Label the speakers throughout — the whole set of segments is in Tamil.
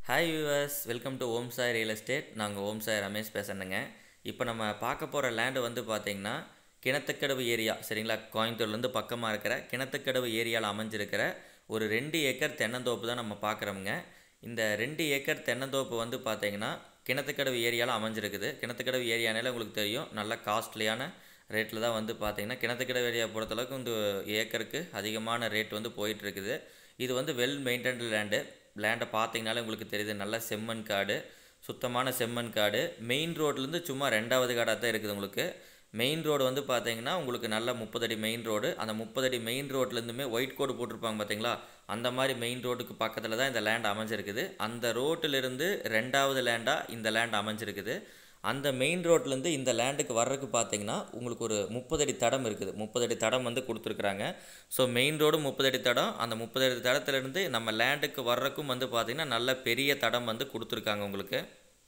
Speaker 1: Hi viewers, welcome to Om Sai real estate. நாங்கள் ஓம் சாய் ரமேஷ் பேசுகிறேங்க. இப்போ நம்ம பார்க்க போகிற லேண்டு வந்து பார்த்திங்கன்னா கிணத்துக்கடவு ஏரியா, சரிங்களா? கோயம்புத்தூர்லேருந்து பக்கமாக இருக்கிற கிணத்துக்கடவு ஏரியாவில் அமைஞ்சிருக்கிற ஒரு 2 ஏக்கர் தென்னந்தோப்பு தான் நம்ம பார்க்குறோமுங்க. இந்த 2 ஏக்கர் தென்னந்தோப்பு வந்து பார்த்திங்கன்னா கிணத்துக்கடவு ஏரியாவில் அமைஞ்சிருக்குது. கிணத்துக்கடவு ஏரியானால உங்களுக்கு தெரியும், நல்ல காஸ்ட்லியான ரேட்டில் தான் வந்து பார்த்திங்கன்னா கிணத்துக்கடவு ஏரியா பொறுத்தளவுக்கு இந்த ஏக்கருக்கு அதிகமான ரேட் வந்து போயிட்டுருக்குது. இது வந்து வெல் மெயின்டைன்டு லேண்டை பார்த்தீங்கனாலே உங்களுக்கு தெரியுது. நல்ல செம்மண் காடு, சுத்தமான செம்மண் காடு. மெயின் ரோட்லேருந்து சும்மா 2வது காடாக தான் இருக்குது உங்களுக்கு. மெயின் ரோடு வந்து பார்த்தீங்கன்னா உங்களுக்கு நல்ல 30 அடி மெயின் ரோடு. அந்த 30 அடி மெயின் ரோட்லேருந்துமே ஒயிட் கோடு போட்டிருப்பாங்க பார்த்தீங்களா, அந்த மாதிரி மெயின் ரோட்டுக்கு பக்கத்தில் தான் இந்த லேண்ட் அமைஞ்சிருக்குது. அந்த ரோட்டிலிருந்து 2வது லேண்டாக இந்த லேண்ட் அமைஞ்சிருக்குது. அந்த மெயின் ரோட்லேருந்து இந்த லேண்டுக்கு வர்றதுக்கு பார்த்தீங்கன்னா உங்களுக்கு ஒரு 30 அடி தடம் இருக்குது. 30 அடி தடம் வந்து கொடுத்துருக்குறாங்க. ஸோ மெயின் ரோடு 30 அடி தடம். அந்த 30 அடி தடத்துலேருந்து நம்ம லேண்டுக்கு வர்றதுக்கும் வந்து பார்த்திங்கன்னா நல்ல பெரிய தடம் வந்து கொடுத்துருக்காங்க உங்களுக்கு.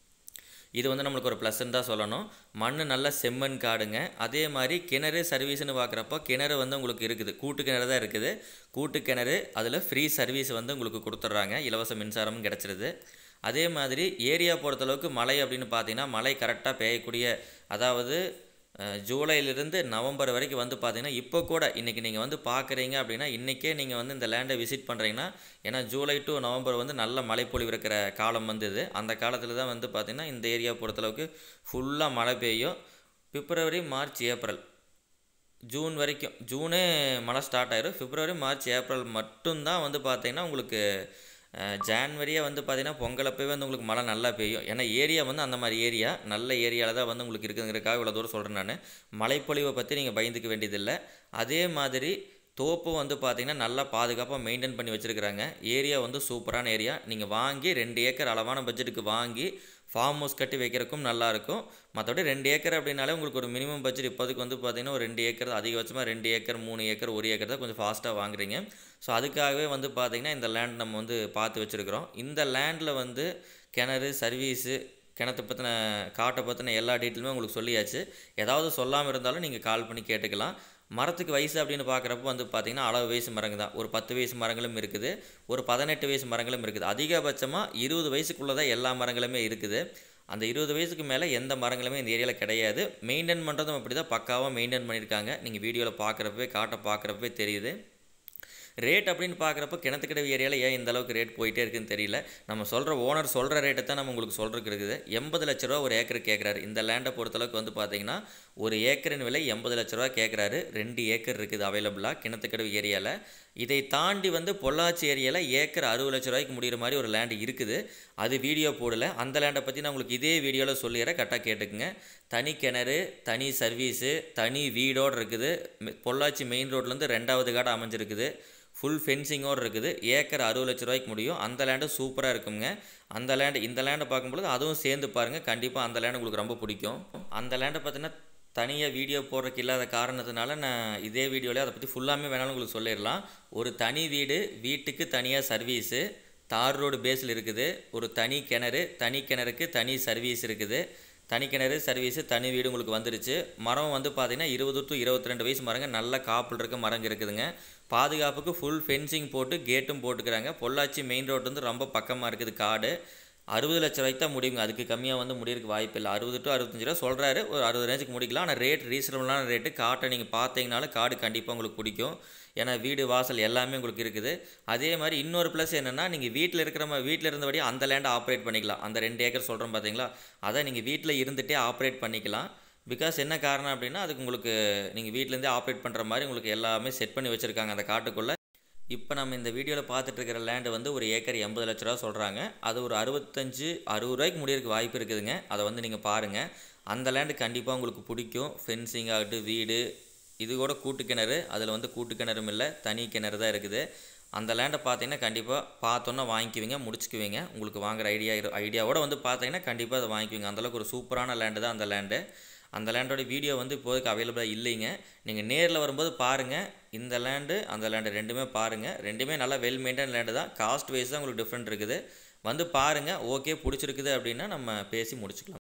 Speaker 1: இது வந்து நம்மளுக்கு ஒரு ப்ளஸ்ன்னு தான் சொல்லணும். மண் நல்ல செம்மண் காடுங்க. அதே மாதிரி கிணறு சர்வீஸ்னு பார்க்குறப்போ கிணறு வந்து உங்களுக்கு இருக்குது. கூட்டு கிணறு தான் இருக்குது. கூட்டு கிணறு, அதில் ஃப்ரீ சர்வீஸ் வந்து உங்களுக்கு கொடுத்துட்றாங்க. இலவச மின்சாரமும் கிடச்சிருது. அதே மாதிரி ஏரியா பொறுத்தளவுக்கு மழை அப்படின்னு பார்த்தீங்கன்னா மழை கரெக்டாக பெய்யக்கூடிய, அதாவது ஜூலையிலிருந்து நவம்பர் வரைக்கும் வந்து பார்த்திங்கன்னா இப்போ கூட இன்றைக்கி நீங்கள் வந்து பார்க்குறீங்க அப்படின்னா இன்றைக்கே நீங்கள் வந்து இந்த லேண்டை விசிட் பண்ணுறீங்கன்னா, ஏன்னா ஜூலை டு நவம்பர் வந்து நல்ல மழைப்பொழிவு இருக்கிற காலம் வந்து இது. அந்த காலத்தில் தான் வந்து பார்த்திங்கன்னா இந்த ஏரியா பொறுத்தளவுக்கு ஃபுல்லாக மழை பெய்யும். பிப்ரவரி, மார்ச், ஏப்ரல், ஜூன் வரைக்கும், ஜூனே மழை ஸ்டார்ட் ஆயிரும். பிப்ரவரி, மார்ச், ஏப்ரல் மட்டும்தான் வந்து பார்த்திங்கன்னா உங்களுக்கு ஜான்வரியே வந்து பார்த்திங்கன்னா பொங்கலப்பவே வந்து உங்களுக்கு மழை நல்லா பெய்யும். ஏன்னா ஏரியா வந்து அந்த மாதிரி ஏரியா, நல்ல ஏரியாவில் தான் வந்து உங்களுக்கு இருக்குங்கிறதுக்காக இவ்வளோ தூரம் சொல்கிறேன் நான். மழைப்பொழிவை பற்றி நீங்கள் பயந்துக்க வேண்டியதில்லை. அதே மாதிரி தோப்பு வந்து பார்த்திங்கன்னா நல்லா பாதுகாப்பாக மெயின்டைன் பண்ணி வச்சுருக்கிறாங்க. ஏரியா வந்து சூப்பரான ஏரியா. நீங்கள் வாங்கி 2 ஏக்கர் அளவான பட்ஜெட்டுக்கு வாங்கி ஃபார்ம் ஹவுஸ் கட்டி வைக்கிறக்கும் நல்லாயிருக்கும். மற்றபடி 2 ஏக்கர் அப்படின்னாலே உங்களுக்கு ஒரு மினிமம் பட்ஜெட் இப்போதுக்கு வந்து பார்த்திங்கன்னா ஒரு 2 ஏக்கர், அதிகபட்சமாக 2 ஏக்கர், 3 ஏக்கர், 1 ஏக்கர் தான் கொஞ்சம் ஃபாஸ்ட்டாக வாங்குறீங்க. ஸோ அதுக்காகவே வந்து பார்த்திங்கன்னா இந்த லேண்ட் நம்ம வந்து பார்த்து வச்சுருக்கிறோம். இந்த லேண்டில் வந்து கிணறு சர்வீஸு, கிணத்தை பற்றின, காட்டை பற்றின எல்லா டீட்டெயிலுமே உங்களுக்கு சொல்லியாச்சு. ஏதாவது சொல்லாமல் இருந்தாலும் நீங்கள் கால் பண்ணி கேட்டுக்கலாம். மரத்துக்கு வயசு அப்படின்னு பார்க்குறப்போ வந்து பார்த்திங்கன்னா அளவு வயசு மரங்க தான். ஒரு 10 வயசு மரங்களும் இருக்குது, ஒரு 18 வயசு மரங்களும் இருக்குது. அதிகபட்சமாக 20 வயசுக்குள்ளே தான் எல்லா மரங்களுமே இருக்குது. அந்த 20 வயசுக்கு மேலே எந்த மரங்களுமே இந்த ஏரியாவில் கிடையாது. மெயின்டைன் பண்ணுறதும் அப்படி தான், பக்காவாக மெயின்டைன் பண்ணியிருக்காங்க. நீங்கள் வீடியோவில் பார்க்குறப்பவே, காட்டை பார்க்குறப்பவே தெரியுது. ரேட் அப்படின்னு பார்க்குறப்போ கிணத்துக்கடவு ஏரியாவில் ஏன் இந்த அளவுக்கு ரேட் போயிட்டே இருக்குதுன்னு தெரியல. நம்ம சொல்கிற ஓனர் சொல்கிற ரேட்டை தான் நம்ம உங்களுக்கு சொல்கிறதுக்கு இருக்குது. 80 லட்ச ரூபா ஒரு ஏக்கருக்கு கேட்குறாரு. இந்த லேண்டை பொறுத்தளவுக்கு வந்து பார்த்திங்கன்னா ஒரு ஏக்கரின் விலை 80 லட்ச ரூபா கேட்குறாரு. 2 ஏக்கர் இருக்குது அவைலபிளாக கிணத்துக்கடவு ஏரியாவில். இதை தாண்டி வந்து பொள்ளாச்சி ஏரியாவில் ஏக்கர் 60 லட்ச ரூபாய்க்கு முடிகிற மாதிரி ஒரு லேண்டு இருக்குது. அது வீடியோ போடலை. அந்த லேண்டை பற்றி நான் உங்களுக்கு இதே வீடியோவில் சொல்லிடுறேன், கரெக்டாக கேட்டுக்குங்க. தனி கிணறு, தனி சர்வீஸு, தனி வீடோடு இருக்குது. பொள்ளாச்சி மெயின் ரோட்லேருந்து 2வது காடு அமைஞ்சிருக்குது. ஃபுல் ஃபென்சிங்கோடு இருக்குது. ஏக்கர் 60 லட்ச ரூபாய்க்கு முடியும். அந்த லேண்டு சூப்பராக இருக்குங்க. அந்த லேண்டு இந்த லேண்டை பார்க்கும்பொழுது அதுவும் சேர்ந்து பாருங்கள். கண்டிப்பாக அந்த லேண்டு உங்களுக்கு ரொம்ப பிடிக்கும். அந்த லேண்டை பார்த்தீங்கன்னா தனியாக வீடியோ போடுறதுக்கு இல்லாத காரணத்தினால நான் இதே வீடியோவில் அதை பற்றி ஃபுல்லாமே வேணாலும் உங்களுக்கு சொல்லிடலாம். ஒரு தனி வீடு, வீட்டுக்கு தனியாக சர்வீஸு, தார் ரோடு பேஸில் இருக்குது. ஒரு தனி கிணறு, தனி கிணறுக்கு தனி சர்வீஸ் இருக்குது. தனி கிணறு சர்வீஸு, தனி வீடு உங்களுக்கு வந்துருச்சு. மரம் வந்து பார்த்திங்கன்னா 20 டு 22 வயசு மரங்க, நல்ல காப்பில் இருக்க மரங்க இருக்குதுங்க. பாதுகாப்புக்கு ஃபுல் ஃபென்சிங் போட்டு கேட்டும் போட்டுக்கிறாங்க. பொள்ளாச்சி மெயின் ரோடு வந்து ரொம்ப பக்கமாக இருக்குது. காடு 60 லட்ச ரூபாய்க்கு தான் முடியுங்க. அதுக்கு கம்மியாக வந்து முடியறதுக்கு வாய்ப்பு இல்லை. 60 டு 65 ரூபா சொல்கிறாரு. ஒரு 60 ரேஞ்சுக்கு முடிக்கலாம். ஆனால் ரேட் ரீசனபிளான ரேட்டு. காட்டை நீங்கள் பார்த்தீங்கனாலும் காடு கண்டிப்பாக உங்களுக்கு பிடிக்கும். ஏன்னா வீடு வாசல் எல்லாமே உங்களுக்கு இருக்குது. அதே மாதிரி இன்னொரு ப்ளஸ் என்னென்னா, நீங்கள் வீட்டில் இருந்தபடியே அந்த லேண்டை ஆப்ரேட் பண்ணிக்கலாம். அந்த 2 ஏக்கர் சொல்கிறோம் பார்த்தீங்களா, அதை நீங்கள் வீட்டில் இருந்துகிட்டே ஆப்ரேட் பண்ணிக்கலாம். பிகாஸ் என்ன காரணம் அப்படின்னா, அதுக்கு உங்களுக்கு நீங்கள் வீட்டிலேருந்தே ஆப்ரேட் பண்ணுற மாதிரி உங்களுக்கு எல்லாமே செட் பண்ணி வச்சுருக்காங்க அந்த காட்டுக்குள்ளே. இப்போ நம்ம இந்த வீடியோவில் பார்த்துட்டு இருக்கிற லேண்டு வந்து ஒரு ஏக்கர் 80 லட்ச ரூபா சொல்கிறாங்க. அது ஒரு 65-60 ரூபாய்க்கு முடியறதுக்கு வாய்ப்பு இருக்குதுங்க. அதை வந்து நீங்கள் பாருங்கள். அந்த லேண்டு கண்டிப்பாக உங்களுக்கு பிடிக்கும். ஃபென்சிங் ஆகட்டும், வீடு, இது கூட கூட்டு கிணறு, அதில் வந்து கூட்டு கிணறும் இல்லை, தனி கிணறு தான் இருக்குது. அந்த லேண்டை பார்த்தீங்கன்னா கண்டிப்பாக பார்த்தோன்னா வாங்கிக்குவீங்க, முடிச்சுக்குவீங்க. உங்களுக்கு வாங்குகிற ஐடியாவோடு வந்து பார்த்தீங்கன்னா கண்டிப்பாக அதை வாங்கிக்குவீங்க. அந்தளவுக்கு ஒரு சூப்பரான லேண்டு தான் அந்த லேண்டு. அந்த லேண்டோட வீடியோ வந்து இப்போதைக்கு அவைலபிளாக இல்லைங்க. நீங்கள் நேரில் வரும்போது பாருங்கள். இந்த லேண்டு அந்த லேண்டு ரெண்டுமே பாருங்கள். ரெண்டுமே நல்லா வெல் மெயின்டைன் லேண்டு தான். காஸ்ட் வைஸ் தான் உங்களுக்கு டிஃப்ரெண்ட் இருக்குது. வந்து பாருங்கள். ஓகே பிடிச்சிருக்குது அப்படின்னா நம்ம பேசி முடிச்சுக்கலாம்.